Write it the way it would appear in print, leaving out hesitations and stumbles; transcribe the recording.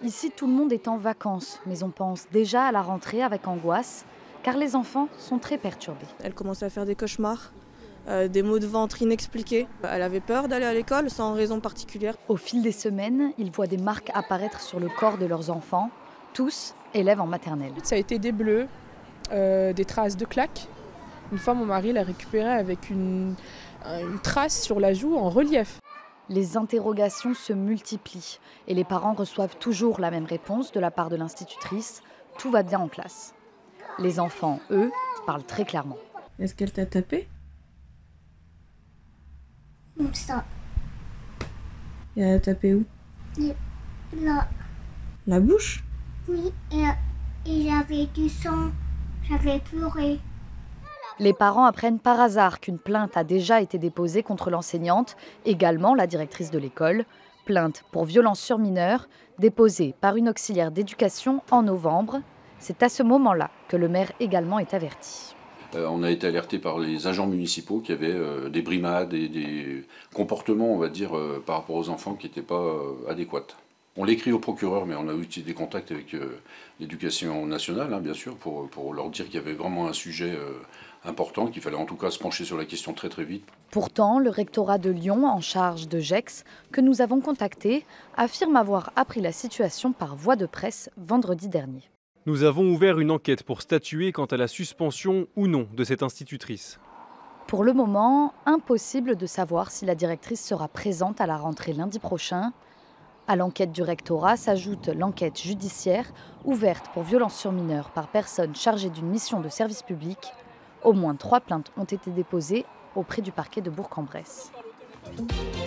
Ici, tout le monde est en vacances, mais on pense déjà à la rentrée avec angoisse, car les enfants sont très perturbés. Elle commençait à faire des cauchemars, des maux de ventre inexpliqués. Elle avait peur d'aller à l'école sans raison particulière. Au fil des semaines, ils voient des marques apparaître sur le corps de leurs enfants, tous élèves en maternelle. Ça a été des bleus, des traces de claques. Une fois, mon mari l'a récupéré avec une trace sur la joue en relief. Les interrogations se multiplient et les parents reçoivent toujours la même réponse de la part de l'institutrice « Tout va bien en classe ». Les enfants, eux, parlent très clairement. Est-ce qu'elle t'a tapé? Comme ça. Et elle a tapé où? Là, La bouche? oui, et j'avais du sang. J'avais pleuré. Les parents apprennent par hasard qu'une plainte a déjà été déposée contre l'enseignante, également la directrice de l'école. Plainte pour violence sur mineur, déposée par une auxiliaire d'éducation en novembre. C'est à ce moment-là que le maire également est averti. On a été alerté par les agents municipaux qui avaient des brimades et des comportements, on va dire, par rapport aux enfants qui n'étaient pas adéquats. On l'écrit au procureur, mais on a eu des contacts avec l'éducation nationale, hein, bien sûr, pour leur dire qu'il y avait vraiment un sujet important, qu'il fallait en tout cas se pencher sur la question très très vite. Pourtant, le rectorat de Lyon, en charge de Gex, que nous avons contacté, affirme avoir appris la situation par voie de presse vendredi dernier. Nous avons ouvert une enquête pour statuer quant à la suspension ou non de cette institutrice. Pour le moment, impossible de savoir si la directrice sera présente à la rentrée lundi prochain. À l'enquête du rectorat s'ajoute l'enquête judiciaire ouverte pour violence sur mineurs par personne chargée d'une mission de service public. Au moins 3 plaintes ont été déposées auprès du parquet de Bourg-en-Bresse.